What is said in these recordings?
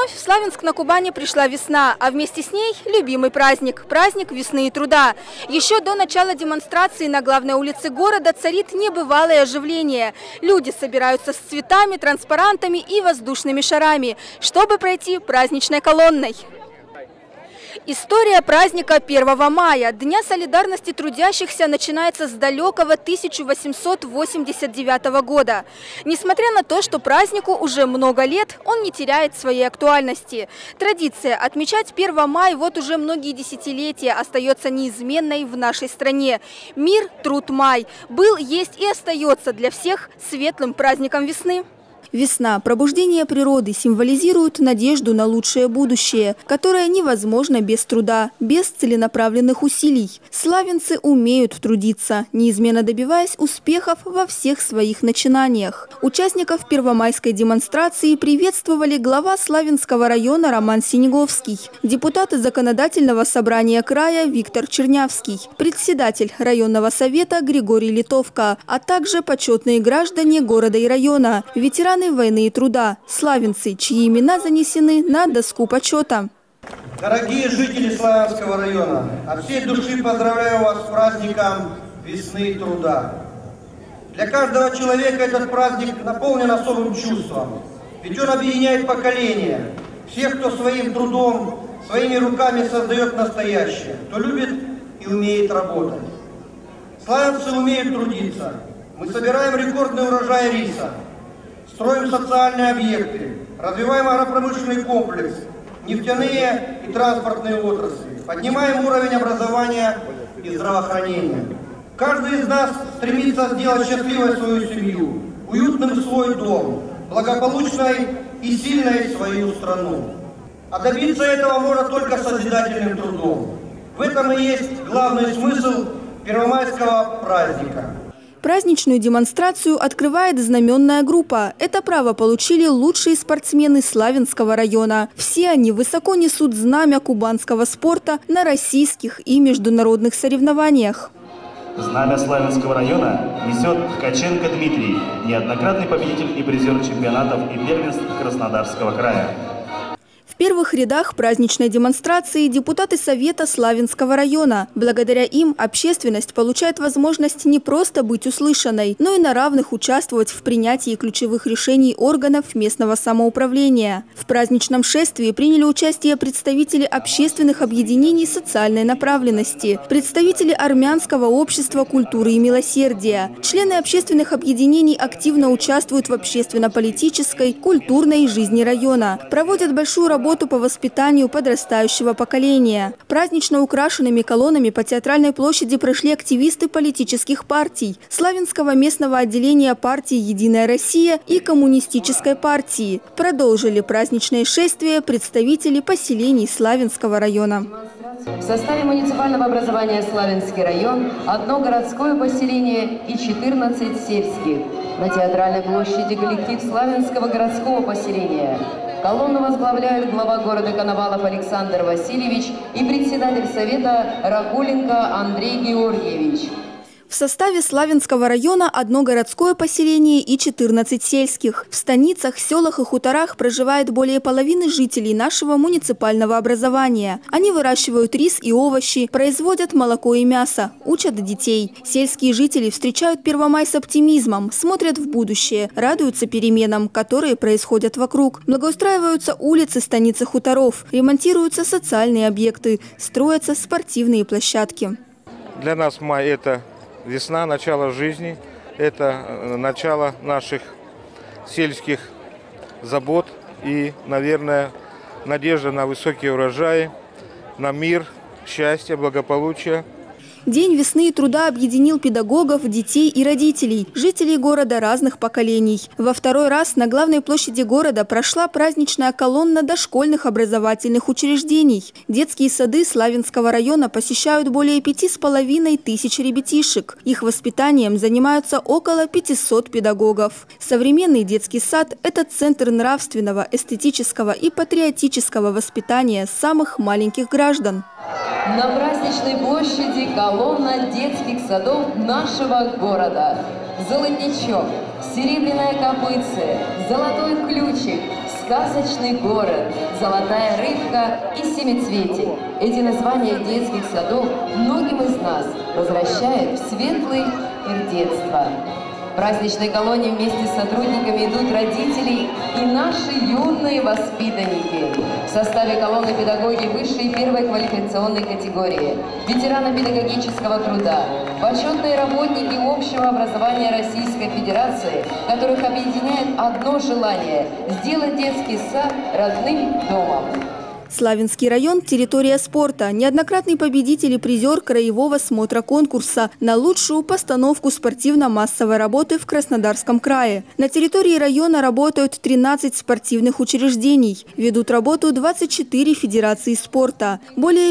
Вновь в Славянск на Кубани пришла весна, а вместе с ней любимый праздник – праздник весны и труда. Еще до начала демонстрации на главной улице города царит небывалое оживление. Люди собираются с цветами, транспарантами и воздушными шарами, чтобы пройти праздничной колонной. История праздника 1 мая, Дня солидарности трудящихся, начинается с далекого 1889 года. Несмотря на то, что празднику уже много лет, он не теряет своей актуальности. Традиция отмечать 1 мая вот уже многие десятилетия остается неизменной в нашей стране. Мир, труд, май был, есть и остается для всех светлым праздником весны. Весна, пробуждение природы символизирует надежду на лучшее будущее, которое невозможно без труда, без целенаправленных усилий. Славянцы умеют трудиться, неизменно добиваясь успехов во всех своих начинаниях. Участников первомайской демонстрации приветствовали глава Славянского района Роман Синеговский, депутаты Законодательного собрания края Виктор Чернявский, председатель районного совета Григорий Литовка, а также почетные граждане города и района, ветераны войны и труда, славянцы, чьи имена занесены на доску почета. Дорогие жители Славянского района, от всей души поздравляю вас с праздником весны и труда. Для каждого человека этот праздник наполнен особым чувством, ведь он объединяет поколения, всех, кто своим трудом, своими руками создает настоящее, кто любит и умеет работать. Славянцы умеют трудиться. Мы собираем рекордный урожай риса, строим социальные объекты, развиваем агропромышленный комплекс, нефтяные и транспортные отрасли, поднимаем уровень образования и здравоохранения. Каждый из нас стремится сделать счастливой свою семью, уютным свой дом, благополучной и сильной свою страну. А добиться этого можно только созидательным трудом. В этом и есть главный смысл первомайского праздника. Праздничную демонстрацию открывает знаменная группа. Это право получили лучшие спортсмены Славянского района. Все они высоко несут знамя кубанского спорта на российских и международных соревнованиях. Знамя Славянского района несет Ткаченко Дмитрий, неоднократный победитель и призер чемпионатов и первенств Краснодарского края. В первых рядах праздничной демонстрации депутаты Совета Славянского района. Благодаря им общественность получает возможность не просто быть услышанной, но и на равных участвовать в принятии ключевых решений органов местного самоуправления. В праздничном шествии приняли участие представители общественных объединений социальной направленности, представители армянского общества культуры и милосердия. Члены общественных объединений активно участвуют в общественно-политической, культурной жизни района, проводят большую работу по воспитанию подрастающего поколения. Празднично украшенными колоннами по Театральной площади прошли активисты политических партий, Славянского местного отделения партии «Единая Россия» и Коммунистической партии. Продолжили праздничное шествие представители поселений Славянского района. В составе муниципального образования Славянский район, 1 городское поселение и 14 сельских. На Театральной площади коллектив Славянского городского поселения. Колонну возглавляют глава города Коновалов Александр Васильевич и председатель совета Ракуленко Андрей Георгиевич. В составе Славянского района 1 городское поселение и 14 сельских. В станицах, селах и хуторах проживает более половины жителей нашего муниципального образования. Они выращивают рис и овощи, производят молоко и мясо, учат детей. Сельские жители встречают 1 мая с оптимизмом, смотрят в будущее, радуются переменам, которые происходят вокруг. Благоустраиваются улицы станиц и хуторов, ремонтируются социальные объекты, строятся спортивные площадки. Для нас май – это весна, начало жизни, это начало наших сельских забот и, наверное, надежда на высокие урожаи, на мир, счастье, благополучие. День весны и труда объединил педагогов, детей и родителей, жителей города разных поколений. Во второй раз на главной площади города прошла праздничная колонна дошкольных образовательных учреждений. Детские сады Славянского района посещают более 5500 ребятишек. Их воспитанием занимаются около 500 педагогов. Современный детский сад – это центр нравственного, эстетического и патриотического воспитания самых маленьких граждан. На праздничной площади колонна детских садов нашего города. Золотничок, серебряное копытце, золотой ключик, сказочный город, золотая рыбка и семицветик. Эти названия детских садов многим из нас возвращают в светлый мир детства. В праздничной колонии вместе с сотрудниками идут родители и наши юные воспитанники. В составе колонны педагоги высшей и первой квалификационной категории, ветераны педагогического труда, почетные работники общего образования Российской Федерации, которых объединяет одно желание – сделать детский сад родным домом. Славянский район – территория спорта. Неоднократный победитель и призер краевого смотра конкурса на лучшую постановку спортивно-массовой работы в Краснодарском крае. На территории района работают 13 спортивных учреждений. Ведут работу 24 федерации спорта. Более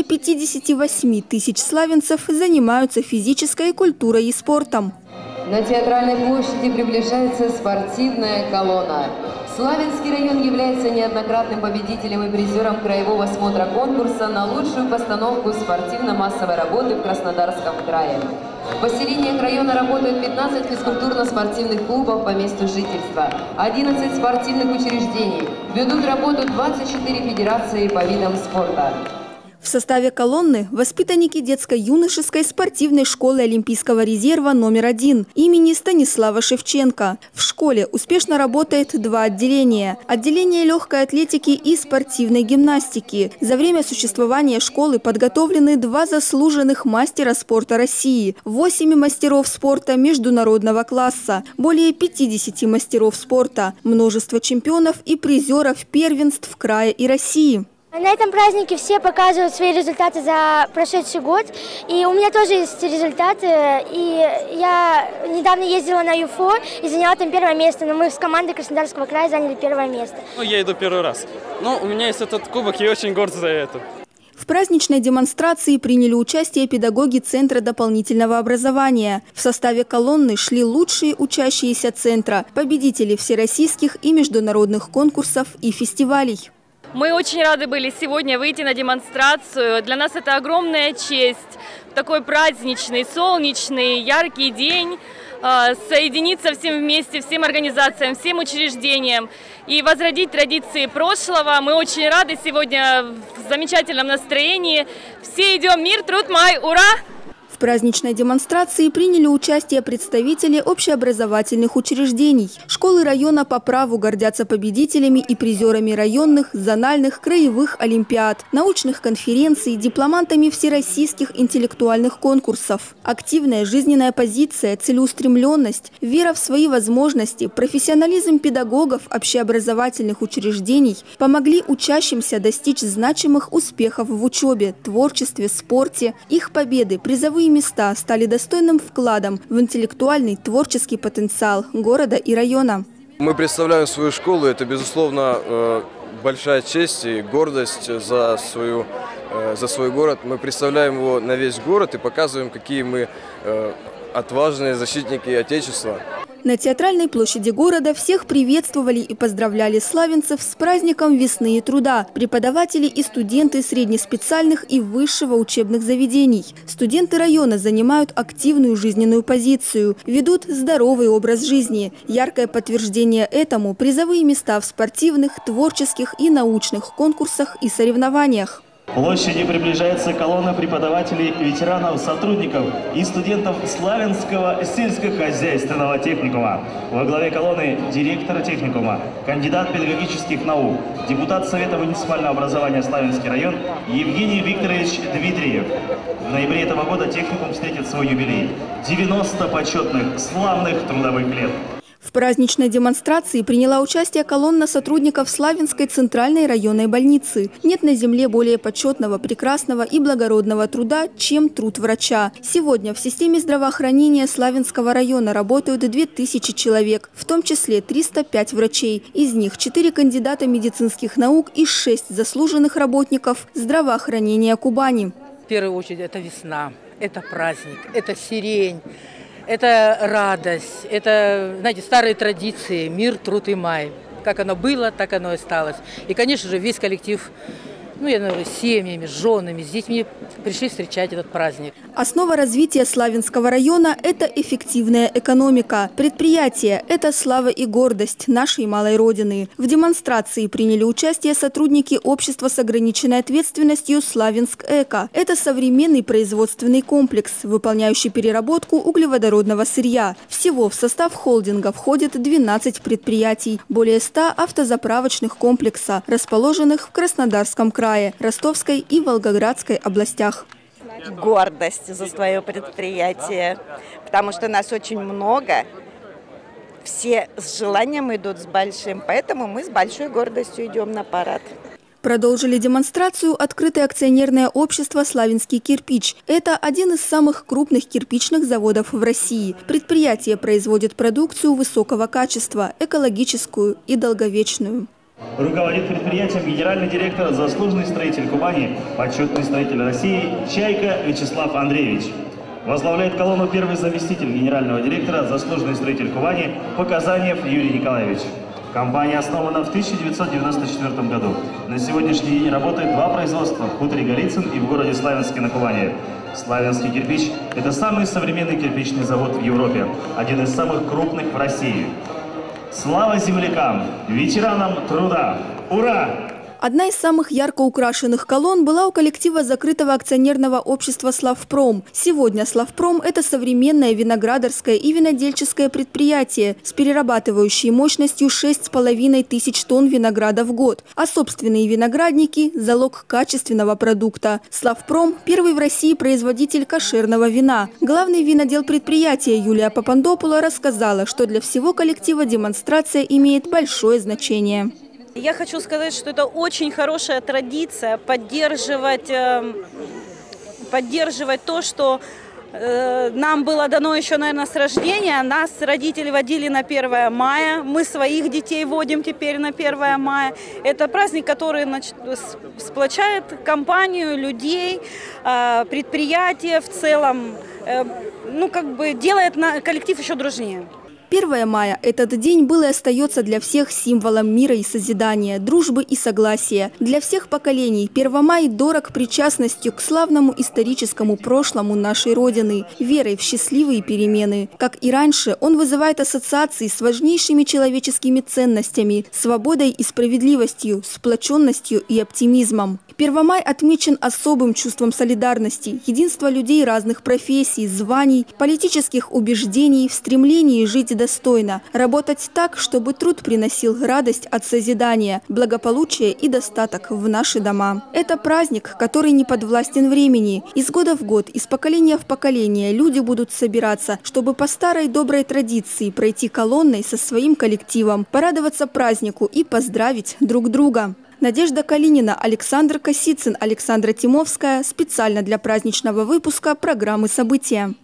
58 тысяч славянцев занимаются физической культурой и спортом. На Театральной площади приближается спортивная колонна. Славянский район является неоднократным победителем и призером краевого смотра конкурса на лучшую постановку спортивно-массовой работы в Краснодарском крае. В поселениях района работают 15 физкультурно-спортивных клубов по месту жительства, 11 спортивных учреждений. Ведут работу 24 федерации по видам спорта. В составе колонны воспитанники детско-юношеской спортивной школы Олимпийского резерва номер 1 имени Станислава Шевченко. В школе успешно работает 2 отделения. Отделение легкой атлетики и спортивной гимнастики. За время существования школы подготовлены 2 заслуженных мастера спорта России, 8 мастеров спорта международного класса, более 50 мастеров спорта, множество чемпионов и призеров первенств края и России. На этом празднике все показывают свои результаты за прошедший год. И у меня тоже есть результаты. И я недавно ездила на ЮФО и заняла там 1 место. Но мы с командой Краснодарского края заняли 1 место. Я иду 1 раз. Но у меня есть этот кубок, и очень горд за это. В праздничной демонстрации приняли участие педагоги Центра дополнительного образования. В составе колонны шли лучшие учащиеся центра, победители всероссийских и международных конкурсов и фестивалей. Мы очень рады были сегодня выйти на демонстрацию. Для нас это огромная честь. В такой праздничный, солнечный, яркий день соединиться всем вместе, всем организациям, всем учреждениям и возродить традиции прошлого. Мы очень рады сегодня в замечательном настроении. Все идем, мир, труд, май, ура! В праздничной демонстрации приняли участие представители общеобразовательных учреждений. Школы района по праву гордятся победителями и призерами районных, зональных, краевых олимпиад, научных конференций, дипломантами всероссийских интеллектуальных конкурсов. Активная жизненная позиция, целеустремленность, вера в свои возможности, профессионализм педагогов общеобразовательных учреждений помогли учащимся достичь значимых успехов в учебе, творчестве, спорте. Их победы, призовые места стали достойным вкладом в интеллектуальный творческий потенциал города и района. Мы представляем свою школу, это, безусловно, большая честь и гордость за свой город. Мы представляем его на весь город и показываем, какие мы отважные защитники Отечества. На Театральной площади города всех приветствовали и поздравляли славянцев с праздником весны и труда, преподаватели и студенты среднеспециальных и высшего учебных заведений. Студенты района занимают активную жизненную позицию, ведут здоровый образ жизни. Яркое подтверждение этому – призовые места в спортивных, творческих и научных конкурсах и соревнованиях. К площади приближается колонна преподавателей, ветеранов, сотрудников и студентов Славянского сельскохозяйственного техникума. Во главе колонны директор техникума, кандидат педагогических наук, депутат Совета муниципального образования Славянский район Евгений Викторович Дмитриев. В ноябре этого года техникум встретит свой юбилей – 90 почетных, славных трудовых лет. В праздничной демонстрации приняла участие колонна сотрудников Славянской центральной районной больницы. Нет на земле более почетного, прекрасного и благородного труда, чем труд врача. Сегодня в системе здравоохранения Славянского района работают 2000 человек, в том числе 305 врачей. Из них 4 кандидата медицинских наук и 6 заслуженных работников здравоохранения Кубани. В первую очередь это весна, это праздник, это сирень. Это радость, это, знаете, старые традиции, мир, труд и май. Как оно было, так оно и осталось. И, конечно же, весь коллектив я наверное, с семьями, с женами, с детьми пришли встречать этот праздник. Основа развития Славянского района – это эффективная экономика. Предприятие – это слава и гордость нашей малой родины. В демонстрации приняли участие сотрудники общества с ограниченной ответственностью «Славянск-Эко». Это современный производственный комплекс, выполняющий переработку углеводородного сырья. Всего в состав холдинга входит 12 предприятий, более 100 автозаправочных комплексов, расположенных в Краснодарском крае, Ростовской и Волгоградской областях. Гордость за свое предприятие, потому что нас очень много, все с желанием идут с большим, поэтому мы с большой гордостью идем на парад. Продолжили демонстрацию открытое акционерное общество «Славянский кирпич». Это один из самых крупных кирпичных заводов в России. Предприятие производит продукцию высокого качества, экологическую и долговечную. Руководит предприятием генеральный директор, заслуженный строитель Кубани, почетный строитель России Чайка Вячеслав Андреевич. Возглавляет колонну первый заместитель генерального директора, заслуженный строитель Кубани Показаниев Юрий Николаевич. Компания основана в 1994 году. На сегодняшний день работает 2 производства в хуторе Голицын и в городе Славянске на Кубани. Славянский кирпич – это самый современный кирпичный завод в Европе, один из самых крупных в России. Слава землякам, ветеранам труда! Ура! Одна из самых ярко украшенных колонн была у коллектива закрытого акционерного общества «Славпром». Сегодня «Славпром» – это современное виноградарское и винодельческое предприятие с перерабатывающей мощностью 6500 тонн винограда в год. А собственные виноградники – залог качественного продукта. «Славпром» – первый в России производитель кошерного вина. Главный винодел предприятия Юлия Папандопула рассказала, что для всего коллектива демонстрация имеет большое значение. Я хочу сказать, что это очень хорошая традиция поддерживать то, что нам было дано еще, наверное, с рождения. Нас родители водили на 1 мая, мы своих детей водим теперь на 1 мая. Это праздник, который сплочает компанию, людей, предприятия в целом, делает коллектив еще дружнее. 1 мая – этот день был и остается для всех символом мира и созидания, дружбы и согласия. Для всех поколений 1 май дорог причастностью к славному историческому прошлому нашей Родины, верой в счастливые перемены. Как и раньше, он вызывает ассоциации с важнейшими человеческими ценностями, свободой и справедливостью, сплоченностью и оптимизмом. 1 май отмечен особым чувством солидарности, единства людей разных профессий, званий, политических убеждений, в стремлении жить достойно, работать так, чтобы труд приносил радость от созидания, благополучие и достаток в наши дома. Это праздник, который не подвластен времени. Из года в год, из поколения в поколение люди будут собираться, чтобы по старой доброй традиции пройти колонной со своим коллективом, порадоваться празднику и поздравить друг друга. Надежда Калинина, Александр Косицын, Александра Тимовская. Специально для праздничного выпуска программы «События».